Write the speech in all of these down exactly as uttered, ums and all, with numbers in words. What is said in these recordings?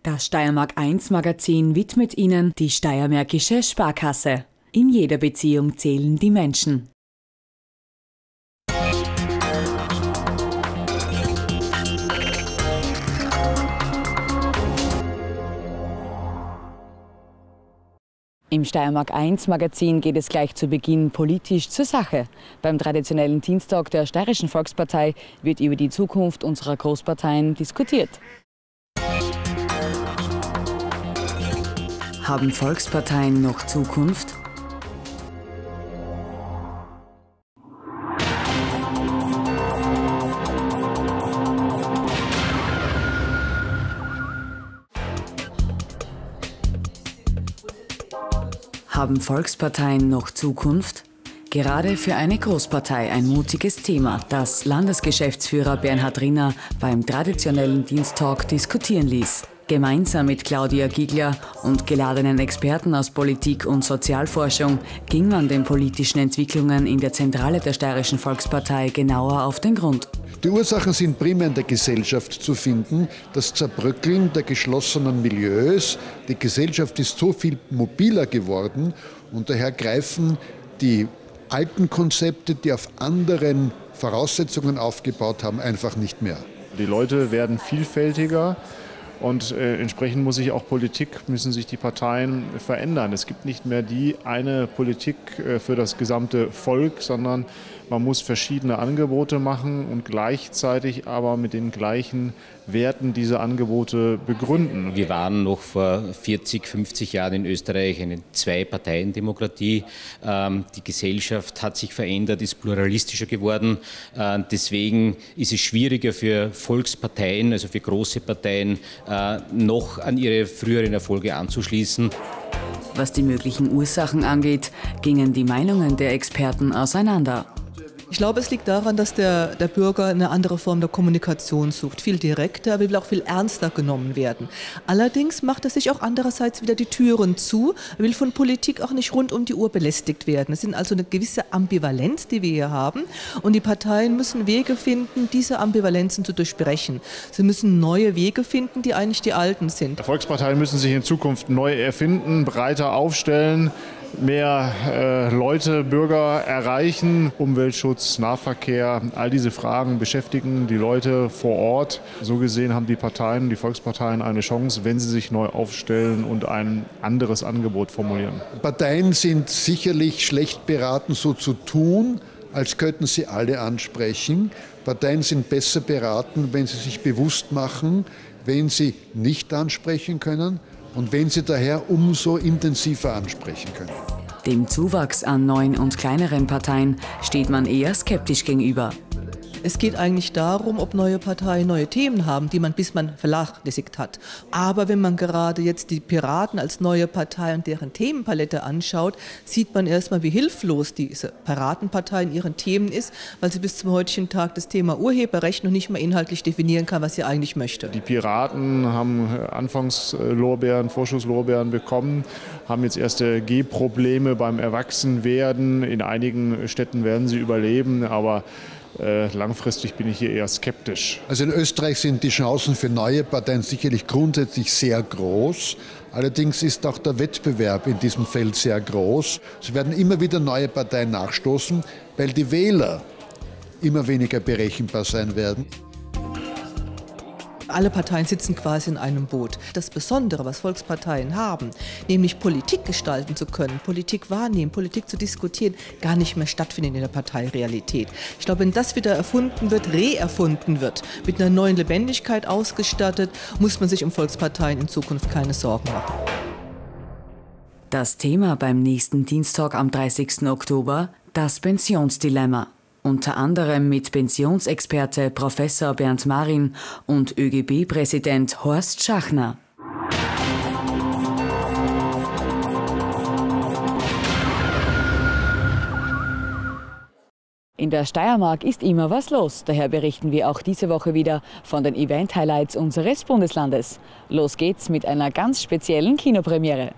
Das Steiermark eins Magazin widmet Ihnen die Steiermärkische Sparkasse. In jeder Beziehung zählen die Menschen. Im Steiermark eins Magazin geht es gleich zu Beginn politisch zur Sache. Beim traditionellen Dienstag der Steirischen Volkspartei wird über die Zukunft unserer Großparteien diskutiert. Haben Volksparteien noch Zukunft? Haben Volksparteien noch Zukunft? Gerade für eine Großpartei ein mutiges Thema, das Landesgeschäftsführer Bernhard Rinner beim traditionellen Dienstag diskutieren ließ. Gemeinsam mit Claudia Giegler und geladenen Experten aus Politik und Sozialforschung ging man den politischen Entwicklungen in der Zentrale der Steirischen Volkspartei genauer auf den Grund. Die Ursachen sind primär in der Gesellschaft zu finden, das Zerbröckeln der geschlossenen Milieus. Die Gesellschaft ist so viel mobiler geworden und daher greifen die alten Konzepte, die auf anderen Voraussetzungen aufgebaut haben, einfach nicht mehr. Die Leute werden vielfältiger. Und äh, entsprechend muss sich auch Politik, müssen sich die Parteien verändern. Es gibt nicht mehr die eine Politik äh, für das gesamte Volk, sondern man muss verschiedene Angebote machen und gleichzeitig aber mit den gleichen Werten diese Angebote begründen. Wir waren noch vor vierzig, fünfzig Jahren in Österreich eine Zwei-Parteien-Demokratie. Ähm, die Gesellschaft hat sich verändert, ist pluralistischer geworden. Äh, deswegen ist es schwieriger für Volksparteien, also für große Parteien, äh, noch an ihre früheren Erfolge anzuschließen. Was die möglichen Ursachen angeht, gingen die Meinungen der Experten auseinander. Ich glaube, es liegt daran, dass der, der Bürger eine andere Form der Kommunikation sucht. Viel direkter, aber will auch viel ernster genommen werden. Allerdings macht er sich auch andererseits wieder die Türen zu. Er will von Politik auch nicht rund um die Uhr belästigt werden. Es sind also eine gewisse Ambivalenz, die wir hier haben. Und die Parteien müssen Wege finden, diese Ambivalenzen zu durchbrechen. Sie müssen neue Wege finden, die eigentlich die alten sind. Volksparteien müssen sich in Zukunft neu erfinden, breiter aufstellen, mehr äh, Leute, Bürger erreichen. Umweltschutz, Nahverkehr, all diese Fragen beschäftigen die Leute vor Ort. So gesehen haben die Parteien, die Volksparteien eine Chance, wenn sie sich neu aufstellen und ein anderes Angebot formulieren. Parteien sind sicherlich schlecht beraten, so zu tun, als könnten sie alle ansprechen. Parteien sind besser beraten, wenn sie sich bewusst machen, wen sie nicht ansprechen können. Und wenn sie daher umso intensiver ansprechen können. Dem Zuwachs an neuen und kleineren Parteien steht man eher skeptisch gegenüber. Es geht eigentlich darum, ob neue Parteien neue Themen haben, die man bislang vernachlässigt hat. Aber wenn man gerade jetzt die Piraten als neue Partei und deren Themenpalette anschaut, sieht man erstmal, wie hilflos diese Piratenpartei in ihren Themen ist, weil sie bis zum heutigen Tag das Thema Urheberrecht noch nicht mal inhaltlich definieren kann, was sie eigentlich möchte. Die Piraten haben Anfangslorbeeren, Vorschusslorbeeren bekommen, haben jetzt erste Gehprobleme beim Erwachsenwerden. In einigen Städten werden sie überleben, aber Äh, langfristig bin ich hier eher skeptisch. Also in Österreich sind die Chancen für neue Parteien sicherlich grundsätzlich sehr groß. Allerdings ist auch der Wettbewerb in diesem Feld sehr groß. Es werden immer wieder neue Parteien nachstoßen, weil die Wähler immer weniger berechenbar sein werden. Alle Parteien sitzen quasi in einem Boot. Das Besondere, was Volksparteien haben, nämlich Politik gestalten zu können, Politik wahrnehmen, Politik zu diskutieren, gar nicht mehr stattfindet in der Parteirealität. Ich glaube, wenn das wieder erfunden wird, reerfunden wird, mit einer neuen Lebendigkeit ausgestattet, muss man sich um Volksparteien in Zukunft keine Sorgen machen. Das Thema beim nächsten Dienstag am dreißigsten Oktober, das Pensionsdilemma. Unter anderem mit Pensionsexperte Professor Bernd Marin und ÖGB-Präsident Horst Schachner. In der Steiermark ist immer was los. Daher berichten wir auch diese Woche wieder von den Event-Highlights unseres Bundeslandes. Los geht's mit einer ganz speziellen Kinopremiere.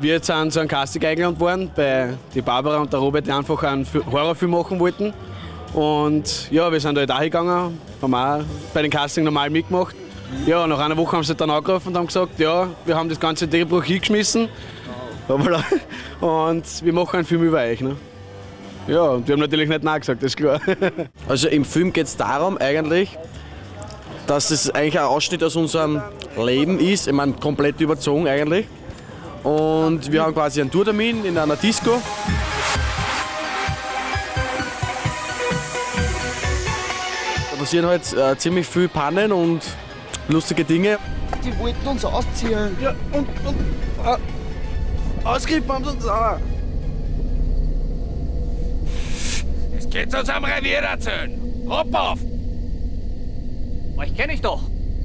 Wir sind zu einem Casting eingeladen worden bei die Barbara und der Robert, die einfach einen Horrorfilm machen wollten. Und ja, wir sind halt auch hingegangen, haben auch bei den Casting normal mitgemacht. Ja, nach einer Woche haben sie dann angerufen und haben gesagt, ja, wir haben das ganze Drehbuch hingeschmissen. Und wir machen einen Film über euch. Ne? Ja, und wir haben natürlich nicht Nein gesagt, das ist klar. Also im Film geht es darum eigentlich, dass es eigentlich ein Ausschnitt aus unserem Leben ist, ich meine komplett überzogen eigentlich. Und wir haben quasi einen Tourtermin in einer Disco. Da passieren halt äh, ziemlich viele Pannen und lustige Dinge. Die wollten uns ausziehen. Ja, und, und äh, ausgerieben haben sie uns auch. Es geht zu unserem Revier erzählen. Hopp auf! Euch kenne ich doch.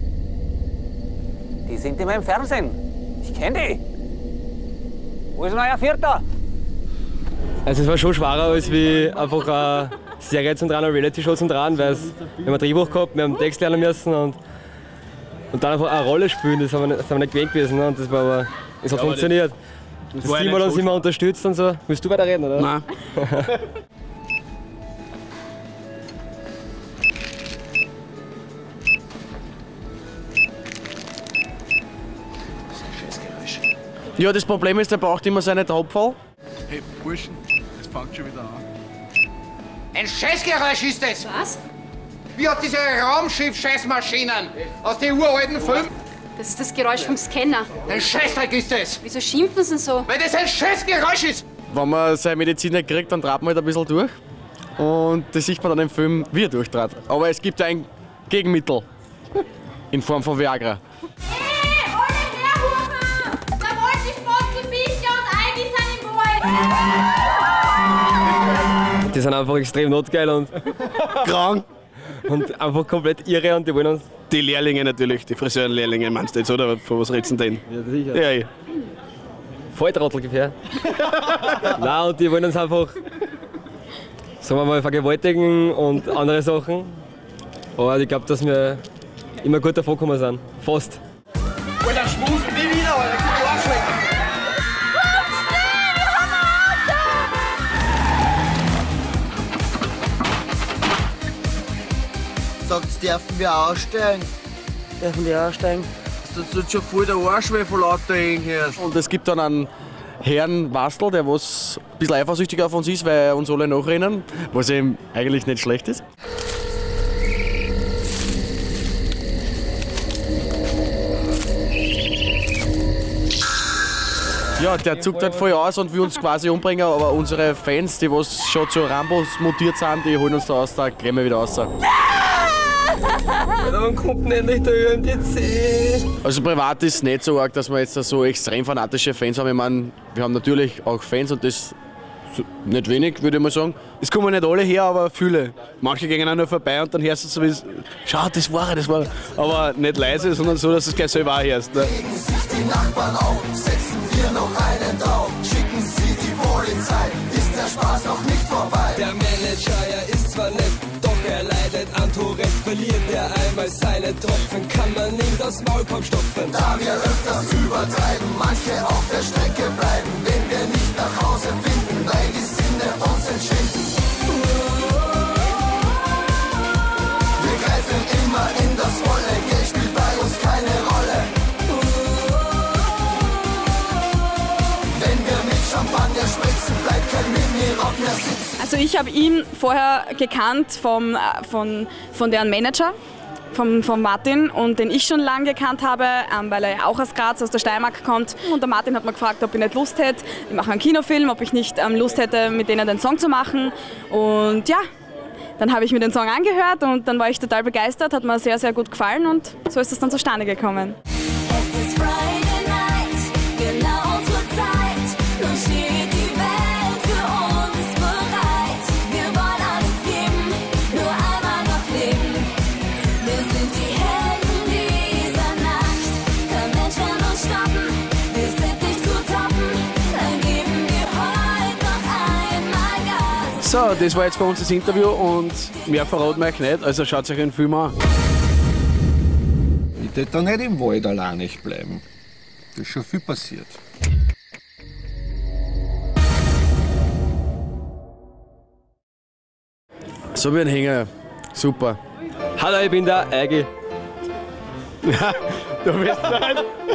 Die sind immer im Fernsehen. Ich kenne die. Wo ist denn euer Vierter? Also es war schon schwerer als wie einfach eine Serie zum Dran, eine Reality-Show zum Dran, weil es, wir haben ein Drehbuch gehabt, wir haben einen Text lernen müssen und, und dann einfach eine Rolle spielen, das haben wir, das haben wir nicht gewöhnt gewesen. Ne? Und das war aber, es hat ja, funktioniert. Das, das Team hat uns immer unterstützt und so. Willst du weiter reden, oder? Nein. Ja, das Problem ist, der braucht immer seine Tropfall. Hey, Burschen, es fängt schon wieder an. Ein Scheißgeräusch ist das! Was? Wie hat diese Raumschiff-Scheißmaschinen aus den uralten Filmen? Das ist das Geräusch vom Scanner. Ein Scheißdreck ist das! Wieso schimpfen sie so? Weil das ein Scheißgeräusch ist! Wenn man seine Medizin nicht kriegt, dann trat man halt ein bisschen durch. Und das sieht man dann im Film, wie er durchtrat. Aber es gibt ein Gegenmittel in Form von Viagra. Die sind einfach extrem notgeil und krank und einfach komplett irre und die wollen uns. Die Lehrlinge natürlich, die Friseurenlehrlinge meinst du jetzt, oder? Von was redest du denn? Ja, sicher. Ja, ja. Volltrottel ungefähr. Nein, und die wollen uns einfach, sagen wir mal, vergewaltigen und andere Sachen. Aber ich glaube, dass wir immer gut davon gekommen sind. Fast. Alter, schmusen nie wieder, Alter, gib die Arschlecken! Sagt, dürfen wir aussteigen? Dürfen wir aussteigen? Das tut schon voll der Arsch weh von lauter Engels. Und es gibt dann einen Herrn Wastel, der was ein bisschen eifersüchtig auf uns ist, weil er uns alle nachrennen, was ihm eigentlich nicht schlecht ist. Ja, der zuckt halt voll aus und will uns quasi umbringen, aber unsere Fans, die was schon zu Rambos mutiert sind, die holen uns da aus, da gehen wir wieder raus. Wann kommt denn endlich der Ö M D C? Also privat ist es nicht so arg, dass wir jetzt so extrem fanatische Fans haben. Ich meine, wir haben natürlich auch Fans und das nicht wenig, würde ich mal sagen. Es kommen nicht alle her, aber viele. Manche gehen auch nur vorbei und dann hörst du so wie, schau, das war er, das war er. Aber nicht leise, sondern so, dass du es gleich selber auch hörst. Ne? Legen sich die Nachbarn auf, setzen wir noch einen drauf. Schicken sie die Polizei, ist der Spaß noch nicht vorbei. Der Manager, er ist zwar nett, doch er leidet an Tourette. Verliert er einmal seine Tropfen, kann man ihm das Maulkorb stopfen. Da wir öfters übertreiben, manche auf der Strecke bleiben, wenn wir nicht nach Hause finden, weil die Sinne uns entschinden. Wir greifen immer in das volle Geld, spielt bei uns keine Rolle. Wenn wir mit Champagner spritzen, bleibt kein Mini-Rock mehr sitzen. Also ich habe ihn vorher gekannt vom, von, von deren Manager, vom, vom Martin, und den ich schon lange gekannt habe, ähm, weil er ja auch aus Graz, aus der Steiermark kommt. Und der Martin hat mir gefragt, ob ich nicht Lust hätte, ich mache einen Kinofilm, ob ich nicht ähm, Lust hätte, mit denen den Song zu machen. Und ja, dann habe ich mir den Song angehört und dann war ich total begeistert, hat mir sehr, sehr gut gefallen und so ist es dann zustande gekommen. Es ist Friday Night, genau zur Zeit, nun steht die Welt für uns bereit. Wir wollen alles geben, nur einmal noch leben. Wir sind die Helden dieser Nacht, kein Mensch kann uns stoppen, wir sind nicht zu toppen, dann geben wir heute noch einmal Gas. So, das war jetzt bei uns das Interview und mehr verraten wir euch nicht, also schaut euch den Film an. Ich würde da nicht im Wald allein nicht bleiben. Da ist schon viel passiert. So wie ein Hänger. Super. Hallo, ich bin der Eigi. Ja, du bist nein.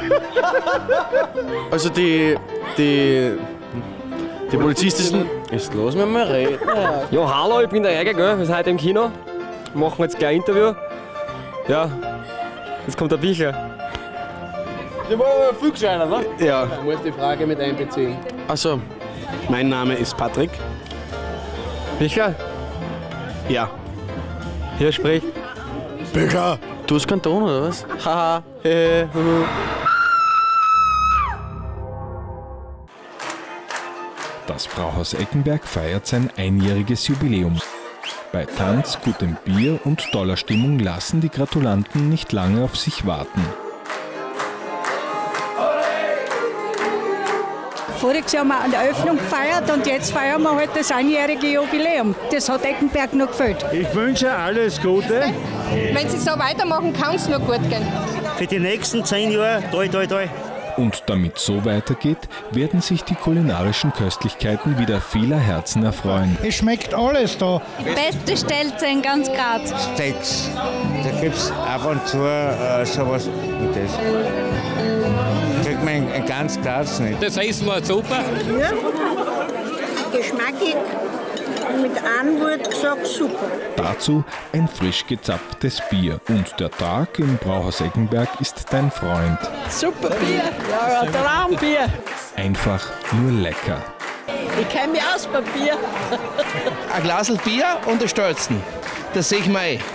Also die, die, die Polizisten... Jetzt lass mich mal reden. Ja, hallo, ich bin der Eigi, gell? Wir sind heute im Kino. Wir machen jetzt gleich ein Interview. Ja, jetzt kommt der Bichler. Der war aber viel gescheiter, ne? Ja. Ich muss die Frage mit einbeziehen. Also, Mein Name ist Patrick. Bichler? Ja. Hier sprich. Bichler! Du hast keinen Ton, oder was? Haha, hehe, huhu. Das Brauhaus Eckenberg feiert sein einjähriges Jubiläum. Bei Tanz, gutem Bier und toller Stimmung lassen die Gratulanten nicht lange auf sich warten. Voriges Jahr haben wir an der Öffnung gefeiert und jetzt feiern wir halt das einjährige Jubiläum. Das hat Eckenberg noch gefällt. Ich wünsche alles Gute. Wenn Sie so weitermachen, kann es nur gut gehen. Für die nächsten zehn Jahre, toi, toi, toi. Und damit so weitergeht, werden sich die kulinarischen Köstlichkeiten wieder vieler Herzen erfreuen. Es schmeckt alles da. Die beste Stelze in ganz Graz. Steaks. Da gibt es ab und zu äh, sowas wie das. Kriegt man in ganz Graz nicht. Das essen wir super. Ja. Geschmackig. Mit einem Wort gesagt, super. Dazu ein frisch gezapftes Bier. Und der Tag im Brauhaus Eckenberg ist dein Freund. Super Bier. Ja, ein Traumbier. Einfach nur lecker. Ich kenne mich aus beim Bier. Ein Glasl Bier und ein Stölzen. Das sehe ich mal ein.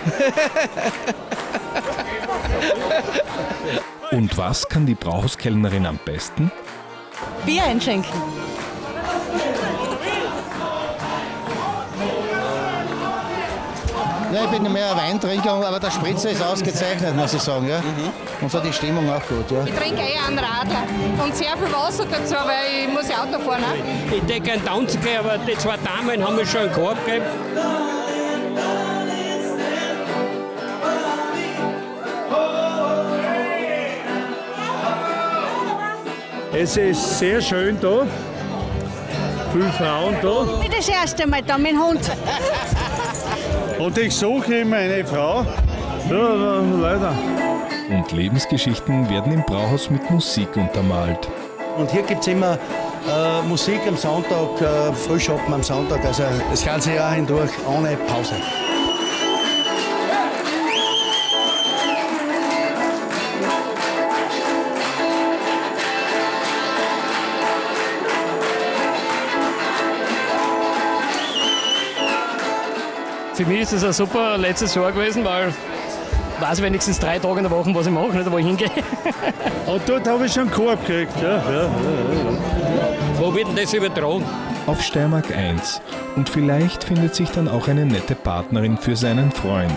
Und was kann die Brauhauskellnerin am besten? Bier einschenken. Ja, ich bin mehr ein Weintrinker, aber der Spritzer ist ausgezeichnet, muss ich sagen. Ja? Mhm. Und so die Stimmung auch gut. Ja. Ich trinke eher einen Radler und sehr viel Wasser dazu, weil ich muss ja Auto fahren. Ne? Ich denke an Tanzen gehen, aber die zwei Damen haben mir schon einen Korb gegeben. Es ist sehr schön da. Viele Frauen da. Ich bin das erste Mal da mit dem Hund. Und ich suche immer eine Frau. Ja, leider. Und Lebensgeschichten werden im Brauhaus mit Musik untermalt. Und hier gibt es immer äh, Musik am Sonntag, äh, Frühschoppen am Sonntag, also das ganze Jahr hindurch ohne Pause. Für mich ist es ein super letztes Jahr gewesen, weil ich weiß wenigstens drei Tage in der Woche, was ich mache, nicht wo ich hingehe. Und dort habe ich schon einen Korb gekriegt. Ja, ja, ja, ja. Wo wird denn das übertragen? Auf Steiermark eins. Und vielleicht findet sich dann auch eine nette Partnerin für seinen Freund.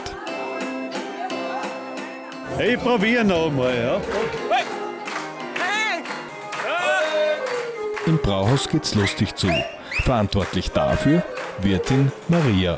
Ich probiere noch mal, ja. Im Brauhaus geht's lustig zu. Verantwortlich dafür Wirtin Maria.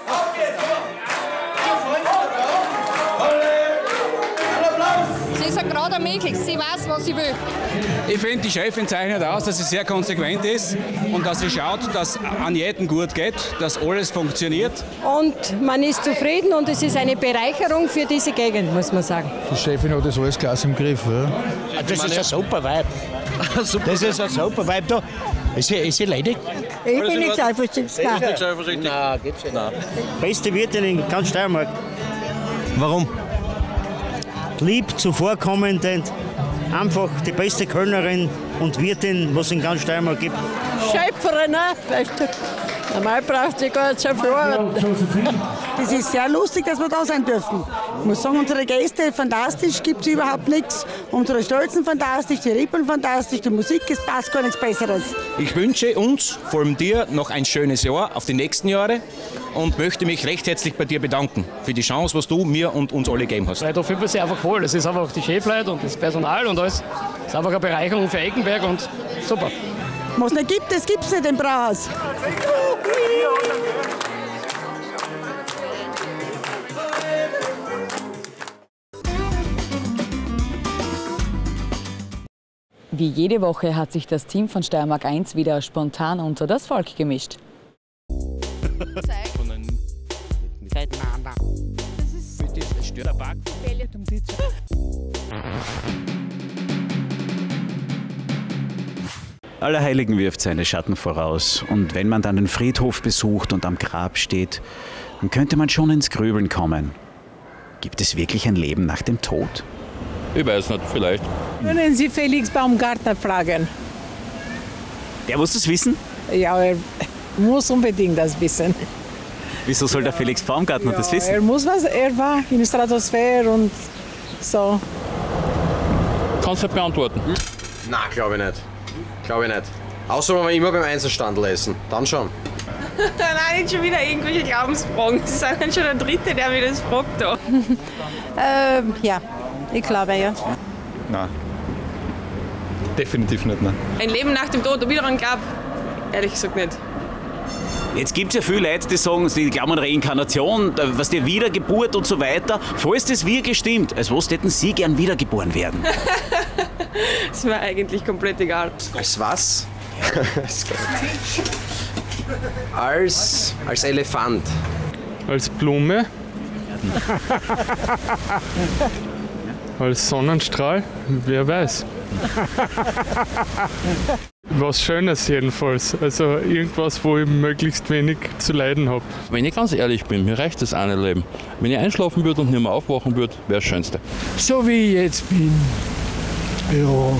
Sie ist ein gerader Mädel, sie weiß, was sie will. Ich finde, die Chefin zeichnet aus, dass sie sehr konsequent ist und dass sie schaut, dass an jedem gut geht, dass alles funktioniert. Und man ist zufrieden und es ist eine Bereicherung für diese Gegend, muss man sagen. Die Chefin hat das alles klasse im Griff. Ja. Das ist ein super Vibe. Das ist ein super Vibe da. Ist sie, ist sie ledig? Ich bin nicht eifersüchtig. Nein, Nein gibt's nicht. Beste Wirtin in ganz Steiermark. Warum? Lieb, zuvorkommend, einfach die beste Kölnerin und Wirtin, was es in ganz Steiermark gibt. Schöpferin, ne? Weißt du, normal braucht sie gar nicht so viel arbeiten. Das ist sehr lustig, dass wir da sein dürfen. Ich muss sagen, unsere Gäste fantastisch, gibt es überhaupt nichts. Unsere Stolzen fantastisch, die Rippeln fantastisch, die Musik, es passt gar nichts Besseres. Ich wünsche uns, vor allem dir, noch ein schönes Jahr auf die nächsten Jahre und möchte mich recht herzlich bei dir bedanken für die Chance, was du mir und uns alle gegeben hast. Weil da fühlt man sich einfach wohl. Es ist einfach die Chefleute und das Personal und alles. Es ist einfach eine Bereicherung für Eckenberg und super. Was es nicht gibt, das gibt es nicht im Brauhaus. Wie jede Woche hat sich das Team von Steiermark eins wieder spontan unter das Volk gemischt. Allerheiligen wirft seine Schatten voraus. Und wenn man dann den Friedhof besucht und am Grab steht, dann könnte man schon ins Grübeln kommen. Gibt es wirklich ein Leben nach dem Tod? Ich weiß nicht, vielleicht. Können Sie Felix Baumgartner fragen? Der muss das wissen? Ja, er muss unbedingt das wissen. Wieso soll der Felix Baumgartner ja, das wissen? Er muss was, er war in der Stratosphäre und so. Kannst du nicht beantworten? Hm? Nein, glaube ich nicht. Glaube ich nicht. Außer wenn wir immer beim Einzelstandl essen. Dann schon. Nein, nicht schon wieder irgendwelche Glaubensfragen. Sie sind dann schon der Dritte, der mir das fragt. Da. ähm, ja, ich glaube ja. Nein. Definitiv nicht, nein. Ein Leben nach dem Tod, ob ich daran glaube, ehrlich gesagt nicht. Jetzt gibt es ja viele Leute, die sagen, die glauben an Reinkarnation, was der Wiedergeburt und so weiter. Falls das wirklich stimmt, als was hätten Sie gern wiedergeboren werden? Das ist mir eigentlich komplett egal. Als was? als, als Elefant. Als Blume. Als Sonnenstrahl. Wer weiß. Was Schönes jedenfalls. Also irgendwas, wo ich möglichst wenig zu leiden habe. Wenn ich ganz ehrlich bin, mir reicht das eine Leben. Wenn ich einschlafen würde und nicht mehr aufwachen würde, wäre das Schönste. So wie ich jetzt bin. Ja.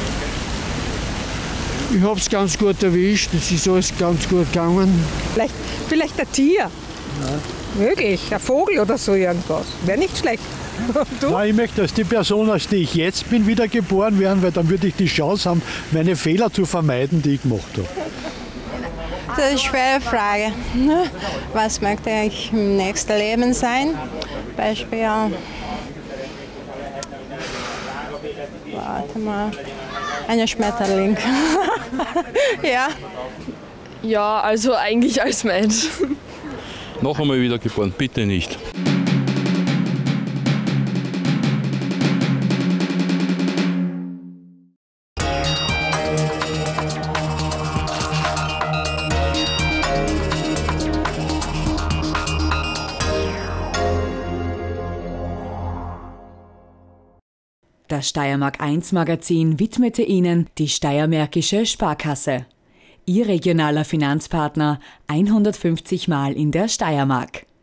Ich habe es ganz gut erwischt, es ist alles ganz gut gegangen. Vielleicht, vielleicht ein Tier. Ja. Möglich, ein Vogel oder so irgendwas. Wäre nicht schlecht. Nein, ich möchte, dass die Person, als die ich jetzt bin, wieder geboren werden, weil dann würde ich die Chance haben, meine Fehler zu vermeiden, die ich gemacht habe. Das ist eine schwere Frage. Was möchte ich im nächsten Leben sein? Beispiel, ja. Warte mal. Ein Schmetterling. Ja. Ja, also eigentlich als Mensch. Noch einmal wiedergeboren, bitte nicht. Das Steiermark eins Magazin widmete Ihnen die Steiermärkische Sparkasse. Ihr regionaler Finanzpartner hundertfünfzig Mal in der Steiermark.